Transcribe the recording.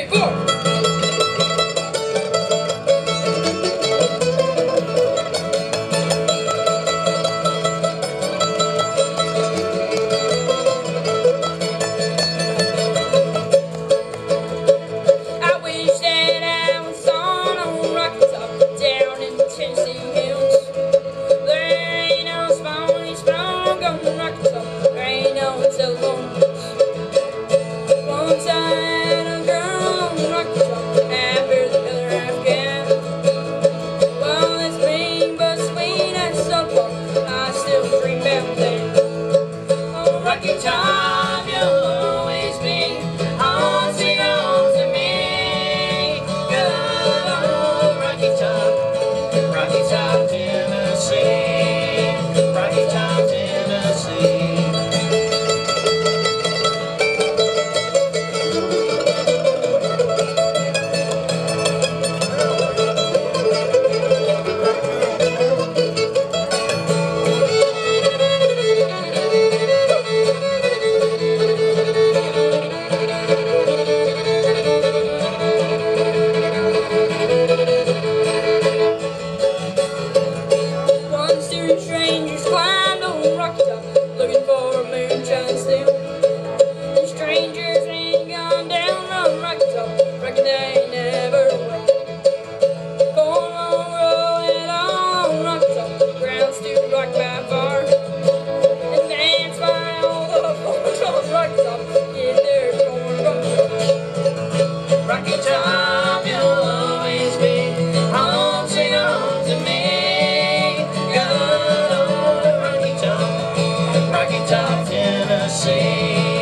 4. I wish that I was on Rocky Top down in the Tennessee hills. There ain't no strong on Rocky Top. There ain't no telephone. Once I had a girl on Rocky Top, after the other half can. Well, it's mean but sweet and so far, I still dream about that. On Rocky Top, you'll always be haunting on to me. Good old Rocky Top, Tennessee. Rocky Top, Tennessee. Strangers climbed on Rocky Top, looking for a moonshine still. The strangers ain't gone down on Rocky Top, reckon they never will. Going on, rolling on Rocky Top, the ground's still rocked by far. And that's why all the folks on Rocky Top get their corn from Rocky Top, you'll always be haunting on to me. Rocky Top, Tennessee.